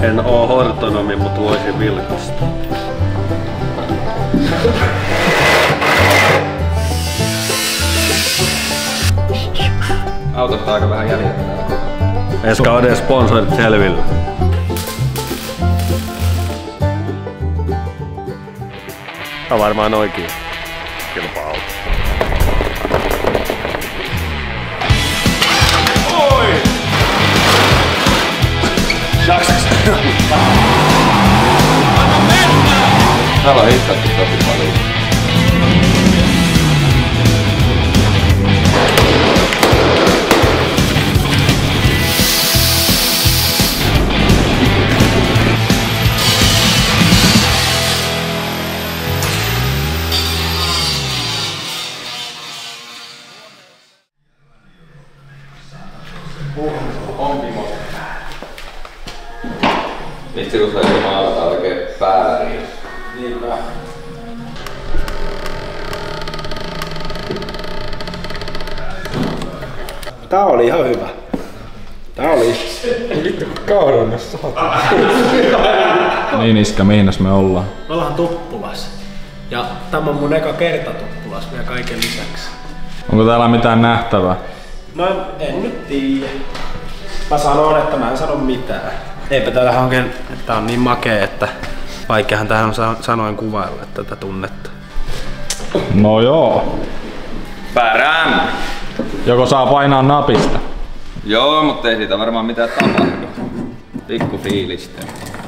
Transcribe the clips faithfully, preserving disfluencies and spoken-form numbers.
En oo hortonomi, mut voisin vilkasta. Autosta aika vähän jäljellä. Eska on edes sponsorit selvillä. Tää on varmaan oikein kilpa-auto. Oi! Jaksaks? Anna mennä! Täällä on hittattu tosi paljon. Vitsi kun sai maalata oikein pääriin. Niinpä. Tää oli ihan hyvä. Tää oli... Vittu kun kaudonnassa saattaa. Niin Iska, mihinäs me ollaan? Me ollaan Tuppulas. Ja tämä on mun eka kerta Tuppulas vielä kaiken lisäksi. Onko täällä mitään nähtävää? No en nyt tiedä. Mä sanon, että mä en sano mitään. Eipä täällä oikein, että tää on niin makea, että vaikeahan tähän on sanoin kuvailla tätä tunnetta. No joo. Pärään! Joko saa painaa napista? Joo, mutta ei siitä varmaan mitään tapahdu. Pikku fiilistä.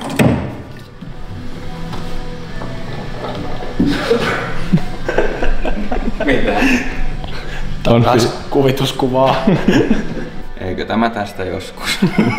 Mitä? On Taas kuvituskuvaa. Eikö tämä tästä joskus?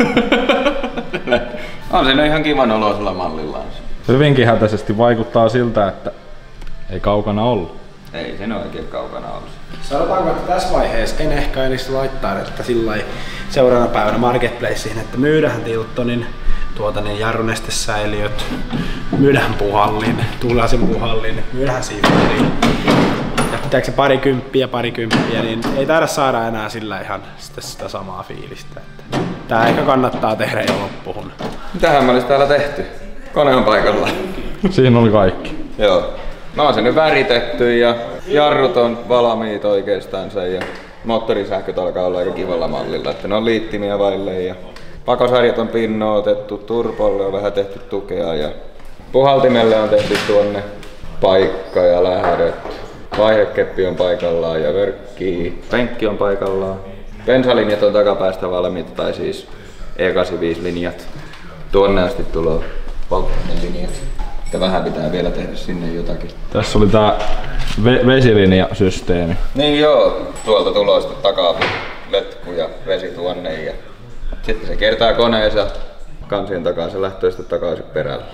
On se nyt ihan kivan oloisella mallillaan. Hyvinkin hätäisesti vaikuttaa siltä, että ei kaukana ollut. Ei se nyt oikein kaukana ollut. Sanotaanko, että tässä vaiheessa en ehkä edes laittaa, että sillä seuraavana päivänä Marketplaceen, että myydään Tiltonin tuota niin jarrunestesäiliöt, myydään puhallin, Tuulaisen puhallin, myydään Siivorin. Ja pitääkö se parikymppiä, parikymppiä, niin ei taida saada enää sillä ihan sitä, sitä samaa fiilistä. Että tää ehkä kannattaa tehdä jo loppuun. Mitähän me olisi täällä tehty? Kone on paikalla. Siinä oli kaikki. Joo. No on se nyt väritetty ja jarrut on valmiit oikeastaan sen ja moottorisähköt alkaa olla aika kivalla mallilla, että ne on liittimiä vaille ja pakosarjat on pinnoitettu, turpolle on vähän tehty tukea ja puhaltimelle on tehty tuonne paikka ja lähdöt. Vaihekeppi on paikallaan ja vörkki, penkki on paikallaan. Bensalinjat on takapäästä valmiita, tai siis E kahdeksankymmentäviisi-linjat. Tuonne asti tulee polttoainelinjat. Ja vähän pitää vielä tehdä sinne jotakin. Tässä oli tää ve- vesilinjasysteemi. Niin joo, tuolta tulee sitten takaa letku ja vesi tuonne ja sitten se kertaa koneessa kansien takaa, se lähtee sitten takaisin perälle.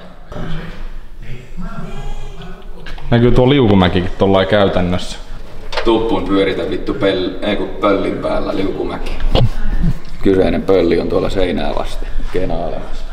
Näkyy tuo liukumäkikin tollain käytännössä. Tuppun pyöritä vittu pel- ei kun pöllin päällä liukumäki. Kyseinen pölli on tuolla seinää vasten kenailemassa.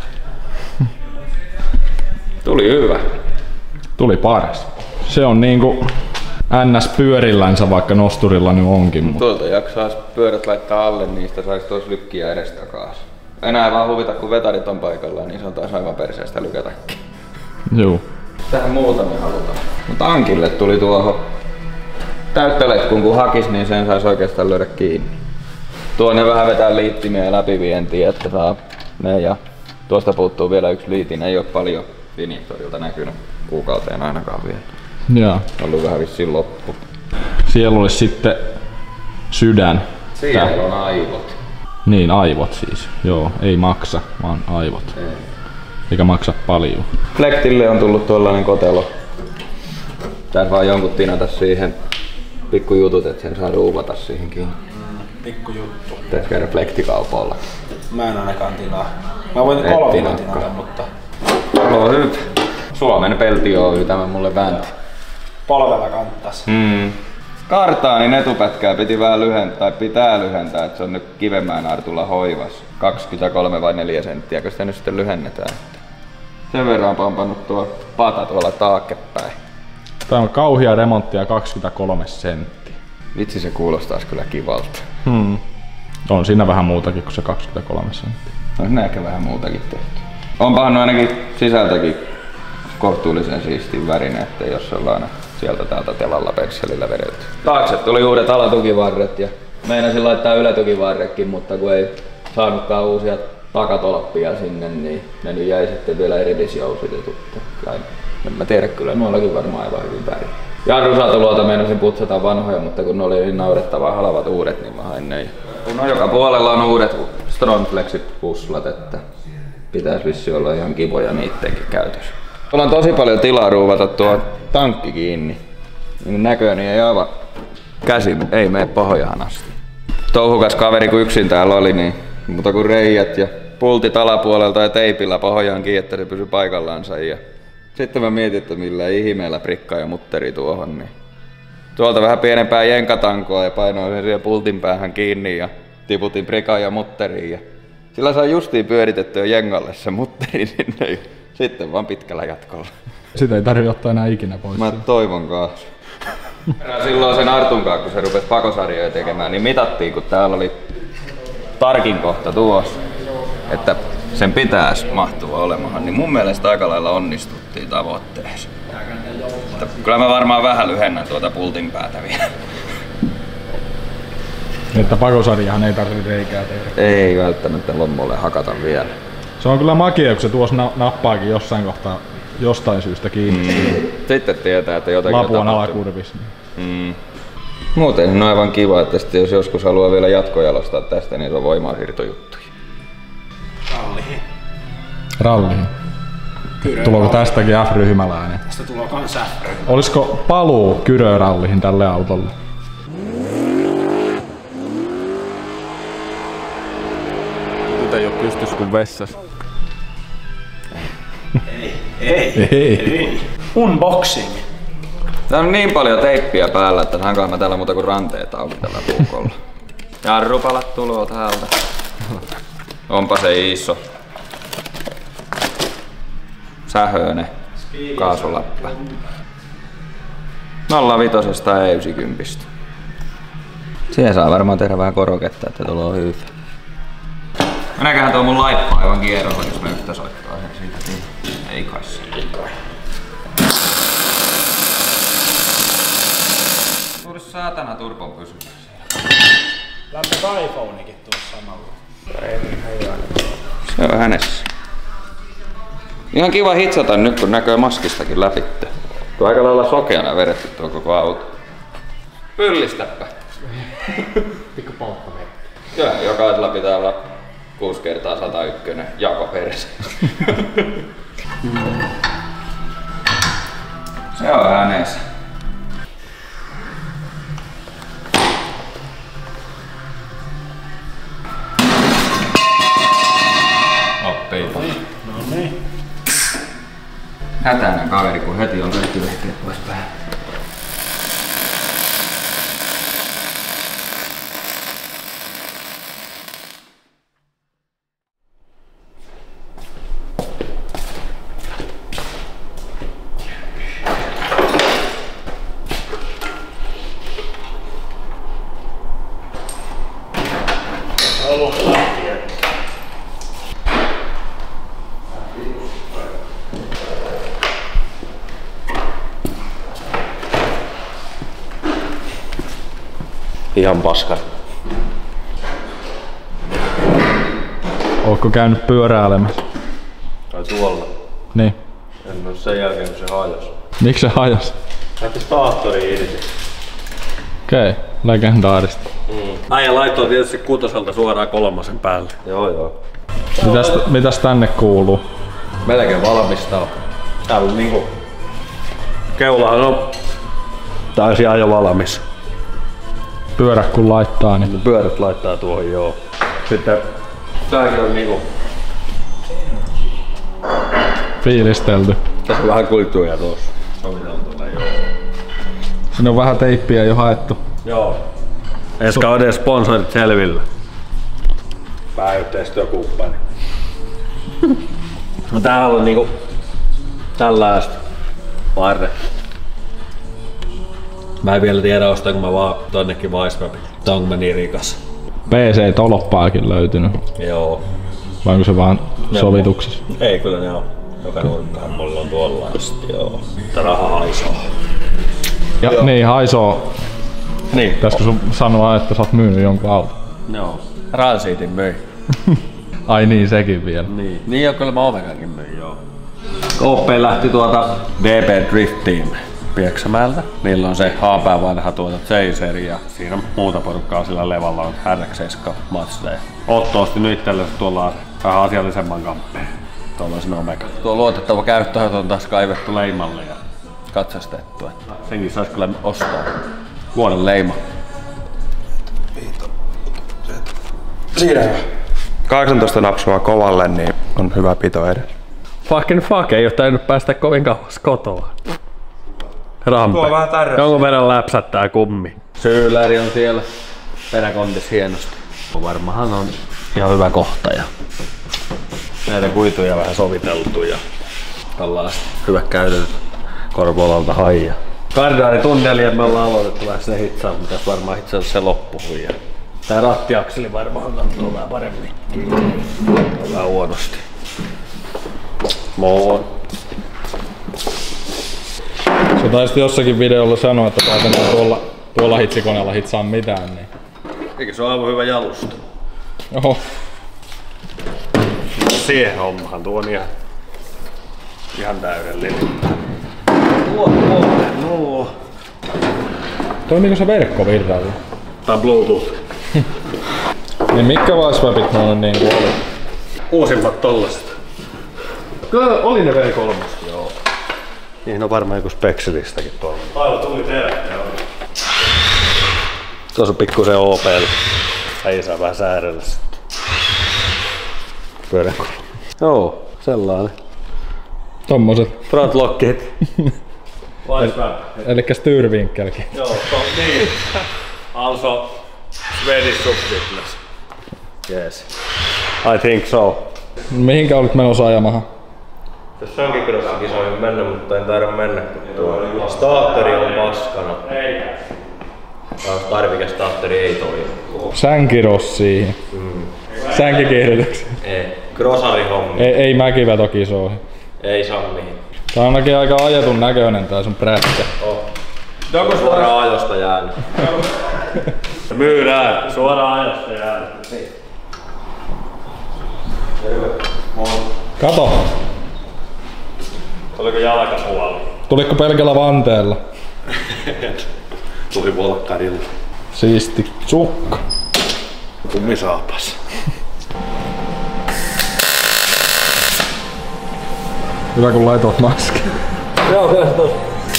Tuli hyvä. Tuli paras. Se on niinku N S pyörillänsä, vaikka nosturilla nyt onkin. Mutta tuolta jaksaa pyörät laittaa alle, niistä sais tuossa lykkiä edestakaas. Enää vaan huvita, kun vetarit on paikallaan, niin se on taas aivan perseestä lykätäkin. Juu. Tähän muuta me halutaan. Mutta tankille tuli tuohon täyttöletkun, kun hakis, niin sen sais oikeastaan löydä kiinni. Tuonne vähän vetää liittimiä ja läpivientiä, että saa ne, ja tuosta puuttuu vielä yksi liitin, ei oo paljon injektorilta näkynyt kuukauteen ainakaan vielä. Joo. Ollut vähän vissiin loppu. Siellä olisi sitten sydän. Siellä Tää. on aivot. Niin, aivot siis. Joo, ei maksa, vaan aivot. Ei. Eikä maksa paljon. Flektille on tullut tuollainen kotelo. Tää vaan jonkun tinata siihen pikkujutut, että sen saa ruuvata siihen kiinni. Mm, pikkujuttu. Pitäis käydä flektikaupalla. Mä en ainakaan tilaa. Mä voin kolme tinata, mutta... No hyvä. Suomen Pelti Oy tämä mulle väänti. Polvella kanttas. Mm. Kartaanin etupätkää piti vähän lyhentää, tai pitää lyhentää, että se on nyt Kivenmäen Artulla hoivas. kaksikymmentäkolme vai neljä senttiä, kun sitä nyt sitten lyhennetään. Sen verran on pampannut tuo pata tuolla taaksepäin. Tämä on kauhia remonttia, kaksikymmentäkolme senttiä. Vitsi, se kuulostaa kyllä kivalta. Hmm. On siinä vähän muutakin kuin se kaksikymmentäkolme senttiä. On siinä ehkä vähän muutakin tehty. Onpahan no ainakin sisältäkin kohtuullisen siistin värinen, ettei jos sellainen sieltä täältä telalla vekselillä vedelty. Taakse tuli uudet alatukivarret ja meinasin laittaa ylätukivarrekin, mutta kun ei saanutkaan uusia takatolppia sinne, niin ne nyt jäi sitten vielä erillisjousitetut. En mä tiedä, kyllä nuollakin varmaan aivan hyvin pärjää. Jarrusatuluota meinasin putsata vanhoja, mutta kun ne oli niin naurettavan halvat uudet, niin mä hain ne. No joka puolella on uudet Strongflexit puslat, että pitäisi vissi olla ihan kivoja niitteenkin käytössä. Mulla on tosi paljon tilaa ruuvata tuo tankki kiinni. Niin näköni ei aivan käsin, ei mene pahojahan asti. Touhukas kaveri kun yksin täällä oli, niin mutta kun reijät ja pultit alapuolelta ja teipillä pahojaan kiinni, että se pysyi paikallaansa. Ja sitten mä mietin, että millä ihmeellä prikka ja mutteri tuohon. Niin tuolta vähän pienempää jenkatankoa ja painoin sen siihen pultin päähän kiinni ja tiputin prikan ja mutteriin. Ja sillä sai justiin pyöritettyä jengalle se mutteri sinne. Sitten vaan pitkällä jatkolla. Sitä ei tarvitse ottaa enää ikinä pois. Mä toivon kanssa. Silloin sen Artun kanssa, kun se rupesi pakosarjoja tekemään, niin mitattiin, kun täällä oli tarkin kohta tuossa, että sen pitäisi mahtua olemaan, niin mun mielestä aika lailla onnistuttiin tavoitteessa. Mutta kyllä mä varmaan vähän lyhennän tuota pultin päätä vielä. Että pakosarjahan ei tarvitse reikää tehdä. Ei välttämättä lommolle hakata vielä. Se on kyllä makia, kun se tuossa nappaakin jossain kohtaa jostain syystä kiinni. Mm. Sitten tietää, että jotakin Lapu on alakurvissa. Mm. Muuten on aivan kiva, että jos joskus haluaa vielä jatkojalostaa tästä, niin se on voimansiirtojuttuja. Ralliin. Ralliin. Tuleeko tästäkin F-ryhmäläinen? Tästä tulee kans F-ryhmä. Olisiko paluu Kyrö-ralliin tälle autolle? Nyt ei oo pystys kuin vessas. Ei, ei, ei, ei. Unboxing. Täällä on niin paljon teippiä päällä, että saankohan mä täällä muuta kuin ranteet auki tällä puukolla. Jarrupalat tuloo täältä. Onpa se iso. Sähöinen kaasuläppä. nolla viisi ja yhdeksänkymmentä. Siihen saa varmaan tehdä vähän koroketta, että tulee hyvä. Mennäänköhän tuo mun laippa aivan kierrolla, jos mä yhtä soittaa sen siitä. Ei kai se. Tuuri saatana turbon pysyä siellä. Lämpö iPhonekin tuossa samalla. Se on hänessä. Ihan kiva hitsata nyt, kun näkyy maskistakin läpi. Tuo aika lailla sokeana vedetty tuo koko auto. Pyllistäpä. Pikku polttomerkki. Kyllä, jokaisella pitää olla kuusi kertaa sata yksi jako perse. Se on hänessä. Oppiipa. No niin. Hätäinen kaveri, kun heti on kaikki vehkeet pois päälle. Ihan paska. Ootko käynyt pyöräilemässä? Tai tuolla. Niin. En oo sen jälkeen kun se hajos. Miksi se hajosi? Lähti staattori irti. Okei, okay. Legendaarista. Mm. Äijä laittoi tietysti kutoselta suoraan kolmasen päälle. Joo joo. Mitäs, mitäs tänne kuuluu? Melkein valmista on. Täällä niinku... Keulahan on... Taisi jo valmis. Pyörä kun laittaa, niin... Pyörät laittaa tuohon, joo. Sitten... Tääkin on niinku... Fiilistelty. Tässä on vähän kulttuuria tuossa. Sovitaan tuolla, joo. Sinne on vähän teippiä jo haettu. Joo. Eska on edes sponsorit selvillä. Pääyhteistyökumppani. No täällä on niinku... Tällaista. Varre. Mä en vielä tiedä ostaanko mä vaan tonnekin Weisswebin. Tää on niin rikas. P C-tolppaakin löytynyt. Joo. Vai onko se vaan sovituksessa? Ei kyllä ne on. Joka nurkkahan mulla on tuolla asti, joo. Mutta raha haisoo. Ja joo. Niin, haisoo. Niin. Pitäisikö sun sanoa, että sä oot myynyt jonkun auton? Joo. Ransiitin möi. Ai niin, sekin vielä. Niin. Niin jo kyllä mä Omegankin möin, joo. K P lähti tuota D B Drift Team Pieksämäeltä. Niillä on se haapää vanha tuota Chaser ja siinä on muuta porukkaa sillä levalla on R X seitsemän Mazda. Otto osti nyt itsellensä tuolla vähän asiallisemman kamppeen. Tuollaisen Omega. Tuo luotettava käyttöhöt on taas kaivettu leimalle ja katsastettu. Että senkin saisi kyllä ostaa. Vuoden leima. Siinä kahdeksantoista napsua kovalle, niin on hyvä pito edes. Fucking fuck, ei oo tainnut päästä kovin kauas kotoa. Rampe. Tuo vähän tärkeä. Jonkun verran läpsättää kummi. Syyläri on siellä. Peräkontis hienosti. Varmahan on ihan hyvä kohta. Ja näitä kuituja vähän soviteltu ja tällaista hyvä käytetyt Korvolalta haija. Kardaaritunneli me ollaan aloitettu vähän se hitsaa, mutta varmaan itse asiassa se loppuhui. Ja tää rattiakseli varmaan katsoo vähän paremmin. Vähän huonosti. Moi. Sä taisit jossakin videolla sanoa, että päätän tuolla, tuolla hitsikoneella hitsaa mitään, niin... Eikö se ole aivan hyvä jalusta? Oho. Siihen hommahan tuo on ihan, ihan täydellinen. Tuo, tuo, nuo. Toimiiko se verkkovirralla? Tää on Bluetooth. Niin mitkä vaisväpit ne on niinku oli? Uusimmat tollaset. Kyllä oli ne V kolme, joo. Niihin on varmaan joku Spexelistäkin tuolla. Aivan tuli teräkkä. Tuossa on pikkusen O P L. Ei saa vähän säädellä sitten. Pyörän kolme. Joo, sellainen. Tommoset. Frontlockit. Elikkä styrvinkkelkin. Joo, to, niin. Also Swedish subtitles. Yes. I think so. Mihinkä olit menossa ajamahan? Tässä onkin crossikisoihin mennä, mutta en taida mennä, kun tuo starteri on paskana. Taas tarvike starteri ei toimi. Sänkirossiin. Mm. Sänkikiihdytyksiin. Ei. Grossari-hommi. Ei, ei mäkivetokisoihin. Ei saa mihin. Tää on ainakin aika ajetun näköinen tää sun prätkä. Oh. Onko suoraan ajosta jäänyt? Myydään. Suoraan ajosta jäänyt. Kato! Oliko jalkapuoli? Tuliko pelkällä vanteella? Tuli volkkarilla. Siisti sukka. Kummisaapas. Hyvä kun laitoit maskin. Joo, kyllä se tos.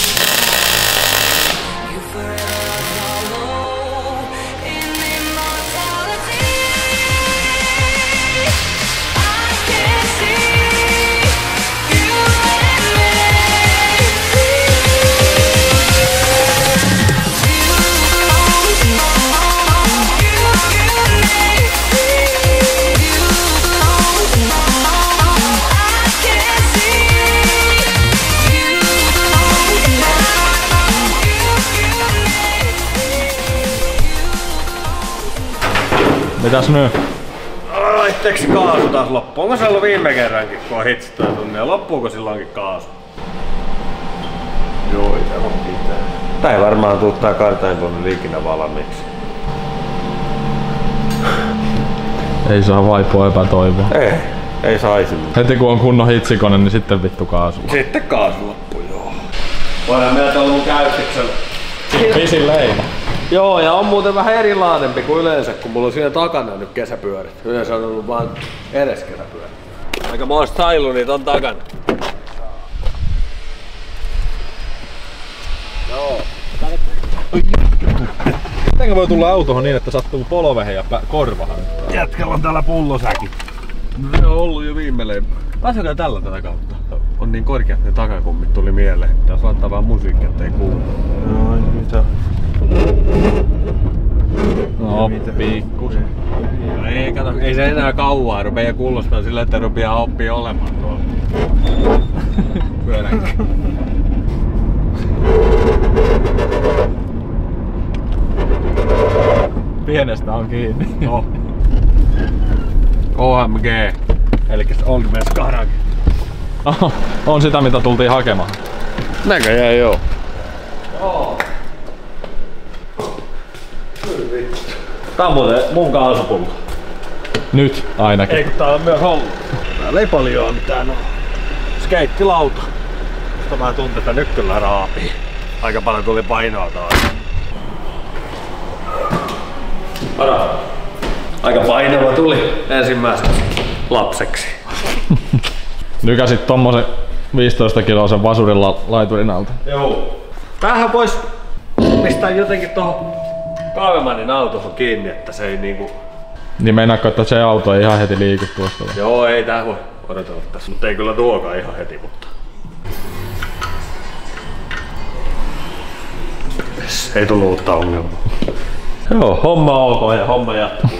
Mitäs nyt? Laitteeko se kaasu taas loppu? Onko se ollut viime kerrankin, kun on hitsitty tunne? Loppuuko silloinkin kaasu? Joo, ei tämä pitää. Tää ei varmaan tuu tää kartain tuonne ikinä valmiiksi. Ei saa vaipua epätoivoa. Ei, ei saisi. Heti kun on kunnon hitsikone, niin sitten vittu kaasu. Sitten kaasu loppu, joo. Voidaan meillä tuolla mun käyttiksellä. Pisin leima. Joo, ja on muuten vähän erilaisempi kuin yleensä, kun mulla on siinä takana nyt kesäpyörit. Yleensä on ollut vaan edes kesäpyörit. Aika mä oon stylu niitä on takana. Joo. Mitenkä voi tulla autohon niin, että sattuu polvehen ja korvahan? Jätkällä on täällä pullosäki. Se on ollut jo viime leima. Pääsekää tällä tätä kautta? On niin korkeat ne takakummit tuli mieleen. Tässä laittaa vaan musiikkia, ettei kuulu. No, mitä? No, pikkusen. Ei, kato, ei se enää kauaa rupea kuulostaa sillä, että rupeaa oppia olemaan tuolla. Pyöränkä. Pienestä on kiinni. No. O M G. Elikkä Old West Garage. Oho, on sitä mitä tultiin hakemaan. Näköjään joo. Joo. Tää on muuten mun kaasupullo. Nyt ainakin. Ei kun tää on myös ollut. Täällä ei paljon oo mitään. Skeittilauta. Sitä mä tuntin, että nyt kyllä raapii. Aika paljon tuli painoa taas. Para. Aika painava tuli ensimmäiseksi lapseksi. Nykäsit tommosen viisitoista kiloisen vasurilla laiturin alta. Joo. Tämähän vois pistää jotenkin tohon Kaavemanin autohon kiinni, että se ei niinku... Niin meinaatko, että se auto ei ihan heti liiku tuosta? Joo, ei tää voi odotella tässä, mutta ei kyllä tuokaan ihan heti, mutta... Yes, ei tullut uutta ongelmaa. Joo, homma ok ja homma jatkuu.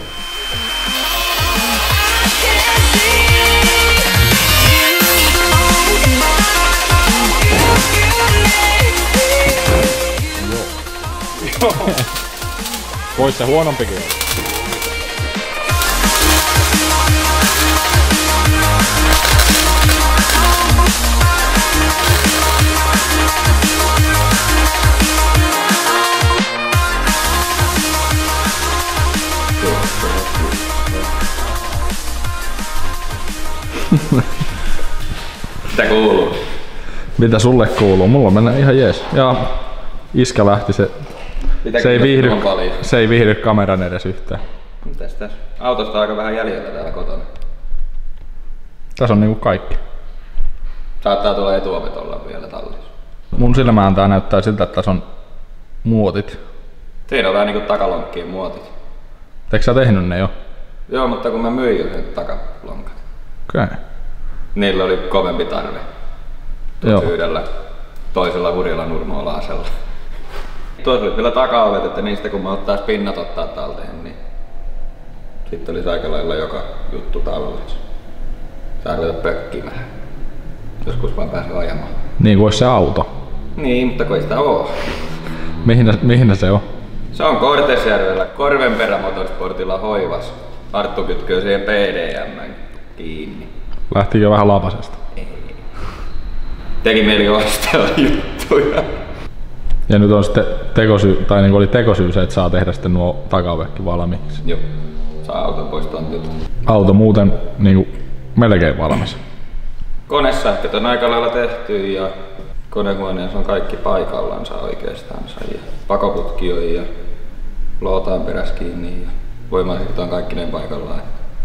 Vois se huonompikin olla. Mitä kuuluu? Mitä sulle kuuluu? Mulla mennään ihan jees. Ja iskä lähti, se, se, ei viihdy, se ei viihdy kameran edes yhtään. Mitäs tässä? Autosta on aika vähän jäljellä täällä kotona. Tässä on niinku kaikki. Saattaa tulla etuovet olla vielä tallissa. Mun silmään tää näyttää siltä, että tässä on muotit. Siinä on vähän niinku takalonkkien muotit. Eikö sä tehnyt ne jo? Joo, mutta kun mä myin jo sen takalonkat. Okei. Okay. Niillä oli kovempi tarve. Joo. Yhdellä toisella hurjalla nurmoalaasella. Tuossa oli vielä takaovet, että niistä kun mä ottais pinnat ottaa talteen, niin sitten olisi aika lailla joka juttu tallessa. Saa ruveta pökkimään. Joskus vaan pääsee ajamaan. Niin kuin olisi se auto. Niin, mutta kun ei sitä oo. Mihin, mihin se on? Se on Kortesjärvellä Korvenperä Motorsportilla hoivas. Arttu kytköö siihen P D M kiinni. Lähtikö vähän lapasesta? Ei. Teki mieli ostella juttuja. Ja nyt on sitten tekosyy, tai niin oli tekosyy se, että saa tehdä sitten nuo takaovetkin valmiiksi. Joo, saa auton pois tontilta. Auto muuten niin kuin melkein valmis. Konesähköt on aika lailla tehty ja konehuoneessa on kaikki paikallansa oikeastaan. Ja pakoputki on ja lootaan perässä kiinni ja voimansiirto on kaikki ne paikallaan.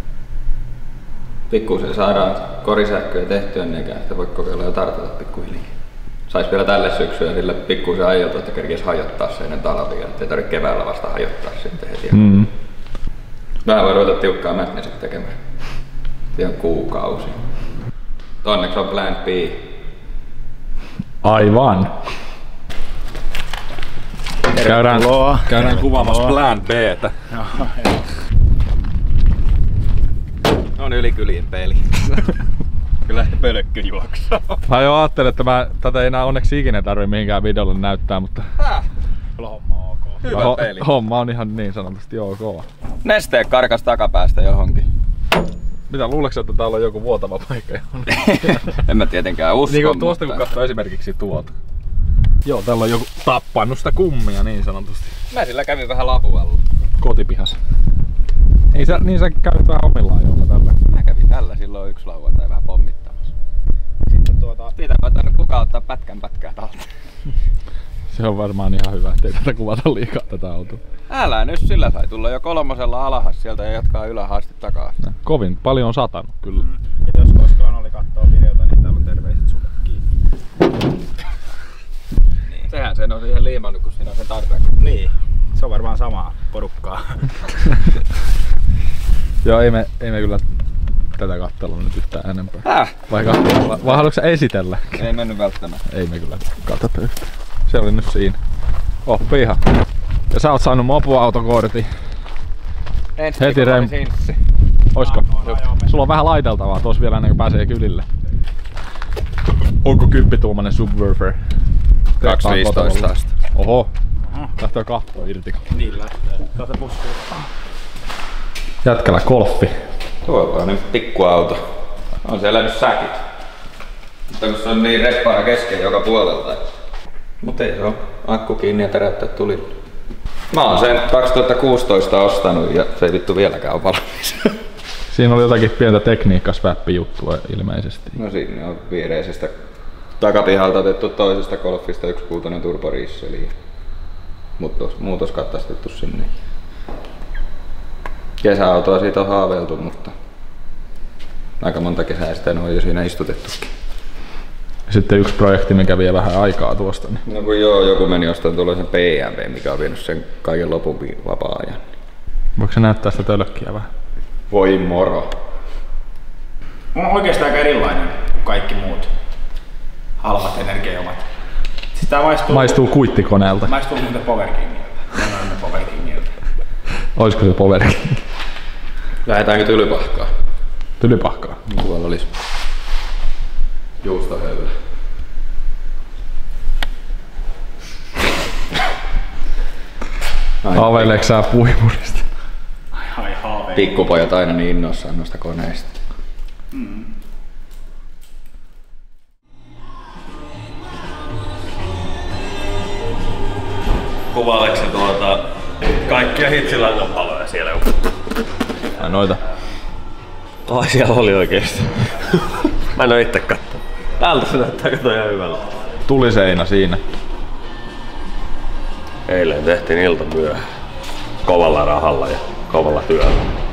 Pikkuisen saadaan korisähköjä tehtyä ennen että voi kokeilla ja tartata pikkuhiljaa. Sais vielä tälle syksyä sille pikkuisen ajelta, että kerkis hajottaa se ennen talvia, ettei tarvitse keväällä vasta hajottaa sitten heti. Mm. Vähän voi ruveta tiukkaa mätnesit tekemään. Ihan kuukausi. Onneksi on Plan B. Aivan. Käydään, käydään kuvaamassa Plan B:tä. On ylikylien peli. Kyllä pölkky juoksaa. Mä jo ajattelin, että mä, tätä ei enää onneksi ikinä tarvitse mihinkään videolle näyttää, mutta... Häh? Kyllä homma on ok. Hyvä ho peli. Homma on ihan niin sanotusti ok. Nesteet karkas takapäästä johonkin. Mitä luuleeko, että täällä on joku vuotava paikka? En mä tietenkään usko, niin kuin tuosta mutta... kun katsoo esimerkiksi tuota. Joo, täällä on joku tappannut sitä kummia niin sanotusti. Mä sillä kävin vähän lapualla. Kotipihassa. Ei sä, niin sä käyt vähän omillaan jolla tällä. Mä kävin tällä silloin yksi lauantai vähän pommittamassa. Sitten tuota... Siitä mä tainnut kukaan ottaa pätkän pätkää talteen. Se on varmaan ihan hyvä, ettei tätä kuvata liikaa tätä autoa. Älä nyt, sillä sai tulla jo kolmosella alhas sieltä ja jatkaa ylähaasti takaa. No, kovin paljon on satanut kyllä. Mm. Ja jos koskaan oli kattoo videota, niin täällä on terveiset sulle kiinni. Niin. Sehän sen on siihen liimannut, kun siinä on sen tarpeen. Niin, se on varmaan samaa porukkaa. Joo, ei me, ei me kyllä tätä katsella nyt yhtään enempää. Häh? Vai katsella? Vai haluatko sä esitellä? Ei mennyt välttämättä. Ei me kyllä katsota yhtään. Se oli nyt siinä. Oppi ihan. Ja sä oot saanut mopoautokortin. Heti rem... Oisko? Sulla on vähän laiteltavaa tuossa vielä ennen kuin pääsee kylille. Onko kymppituumainen Subwoofer? kaksi viisitoista asti. Oho. Lähtee kahtoa irti. Niin lähtee. Kato puskuu. Jätkällä golfi. Tuolla on nyt pikkuauto. On siellä nyt säkit. Mutta kun se on niin reppaana kesken joka puolelta. Mutta ei se ole akku kiinni ja täräyttää tuli. Mä oon sen kaksituhattakuusitoista ostanut ja se ei vittu vieläkään ole valmis. Siinä oli jotakin pientä tekniikkasväppijuttua ilmeisesti. No siinä on viereisestä takapihalta otettu toisesta Golfista yksi pilkku kuusi turboriisseli. Muutos, muutos katastettu sinne. Kesäautoa siitä on haaveiltu, mutta aika monta kesää sitä on jo siinä istutettukin. Sitten yksi projekti, mikä vie vähän aikaa tuosta. Niin. No kun joo, joku meni ostamaan tuollaisen P M W, mikä on vienyt sen kaiken lopun vapaa-ajan. Voiko se näyttää sitä tölkkiä vähän? Voi moro. On oikeastaan aika erilainen kuin kaikki muut halvat energiajuomat. Siis tää maistuu... Maistuu kuittikoneelta. Maistuu muuten Power Kingiltä. Mä Power Kingiltä. Olisiko se Power King? Lähetäänkö Tylypahkaa? Tylypahkaa? Tuolla olisi juustohöylä. Haaveileeko sä puimurista? Ai haaveilee. Pikkupojat aina niin innoissaan noista koneista. Mm. Kuvaileeko se tuota kaikkia hitsilangan paloja siellä? Ai noita. Ai siellä oli oikeesti. Mä en oo itse kattonut. Täältä se näyttää kato ihan hyvältä. Tuliseinä siinä. Eilen tehtiin ilta myöhään. Kovalla rahalla ja kovalla työllä.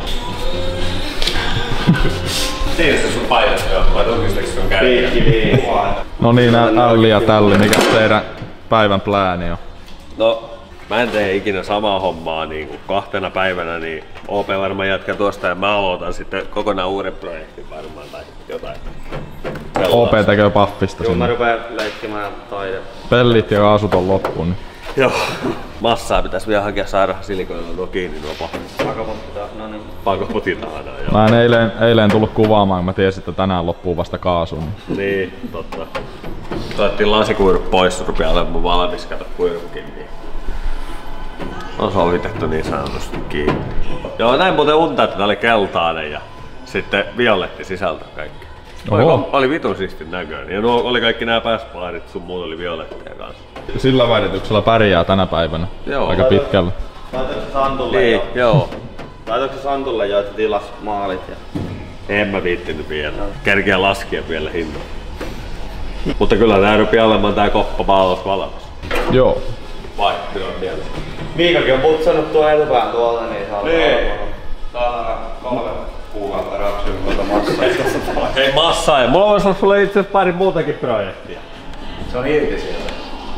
Siinä se sun painat jo, vai tunnistaks sun käydä? No niin, älli ja tälli. Mikä teidän päivän plääni on? No, mä en tee ikinä samaa hommaa niin kuin kahtena päivänä, niin O P varmaan jatkaa tuosta ja mä aloitan sitten kokonaan uuden projektin varmaan tai jotain. O P tekee paffista Joo, mä sinne. rupeen leikkimään taide. Pellit ja kaasut on loppuun. Niin. Joo. Massaa pitäis vielä hakea saada silikoilla nuo kiinni nuo pahat. Pakopottitaan, no niin. Pakoputitaan aina, joo. Mä en eilen, eilen tullut kuvaamaan, kun mä tiesin, että tänään loppuu vasta kaasu. Niin. Niin, totta. Toettiin lasikuiru pois, rupia olemaan valmis, kato kuirukin. Niin. On sovitettu niin sanotusti kiinni. Joo, näin muuten unta, että tää oli keltainen ja sitten violetti sisältö kaikki. Oli, Oho. oli vitun siistin näköinen. Ja nuo oli kaikki nämä pääspaadit, sun muut oli violetteja kanssa. Sillä värityksellä pärjää tänä päivänä. Joo. Aika pitkällä. Laitoinko se Santulle Niin, jo? joo. Laitoinko se Santulle jo, että tilas maalit ja... En mä viittinyt vielä. Kerkeä laskea vielä hintaa. Mutta kyllä tää rupii olemaan tää koppa maalos valmis. Joo. Vai? Kyllä on vielä. Miikakin on putsannut tuo etupään tuolta, niin saa Niin. Saadaan kolme kuukautta rapsyä tuolta massaa. Ei massaa, ei. Mulla voisi olla sulle itse asiassa pari muutakin projektia. Se on irti sieltä.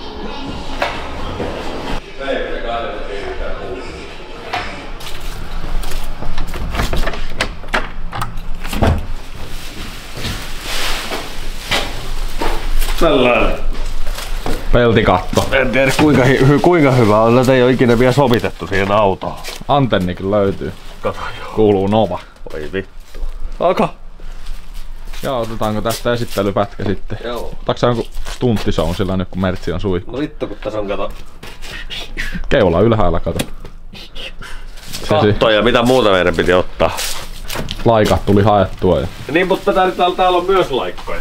Sellainen. Peltikatto. En tiedä kuinka, hy- kuinka hyvä on, että ei ole ikinä vielä sovitettu siihen autoon. Antennikin löytyy. Kato joo. Kuuluu Nova. Oi vittu. Alka. Ja otetaanko tästä esittelypätkä sitten? Joo. Otatko sä jonkun stunttisoun sillä nyt kun mertsi on suihku? No vittu kun tässä on kato Keula ylhäällä kato. kattoja, mitä muuta meidän piti ottaa. Laikat tuli haettua. Ja... Niin, mutta täällä, täällä, täällä on myös laikkoja.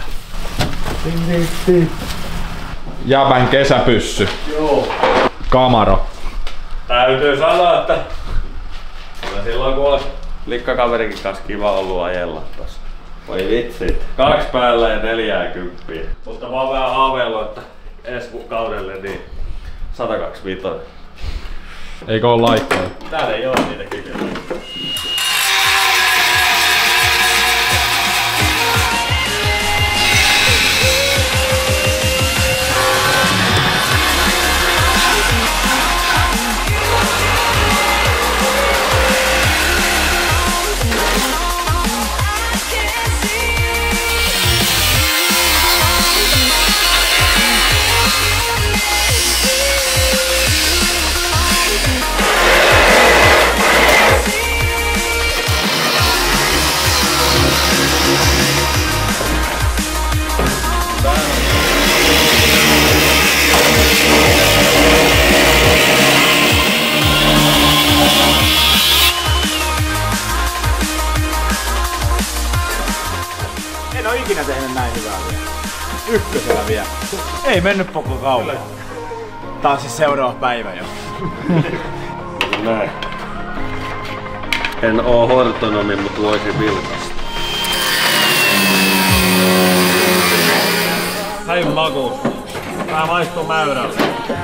Jäbän kesäpyssy. Joo. Kamaro. Täytyy sanoa, että kyllä silloin kun olisi likkakaverikin kanssa kiva ollut ajella tossa. Voi vitsi. Kaksi päällä ja neljää kymppiä. Mutta mä oon vähän haaveillut, että ensi kaudelle niin sata kaksikymmentäviisi. Eikö oo laikkoja? Täällä ei oo niitä kiviä. ykkösellä vielä. Ei mennyt koko kauan. Tää on siis seuraava päivä jo. Näin. En oo hortonomi, mut voisin vilkasta. Häin makuus. Tää maistuu mäyrälle.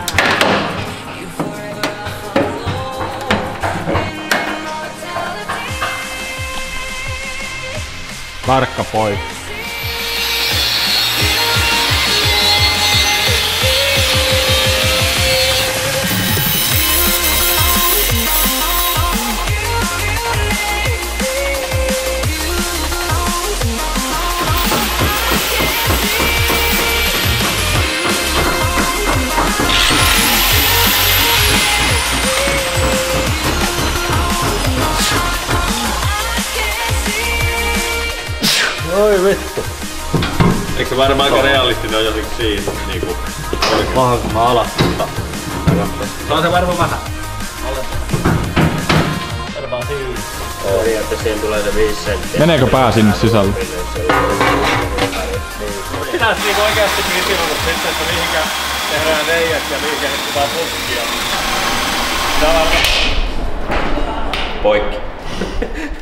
Tarkka poika. Oi vittu. Eikö se varmaan aika realistinen on jotenkin siinä? Niinku. Vähän kun mä alas tota. Se on se varmaan vähän. Varmaan siinä. Periaatteessa siihen tulee se viisi senttiä. Meneekö pää sinne sisälle? Pitäis niinku oikeasti kritisoida sitten, että mihinkä tehdään reijät ja mihinkä heitetään puskia. Tää on varmaan Poikki.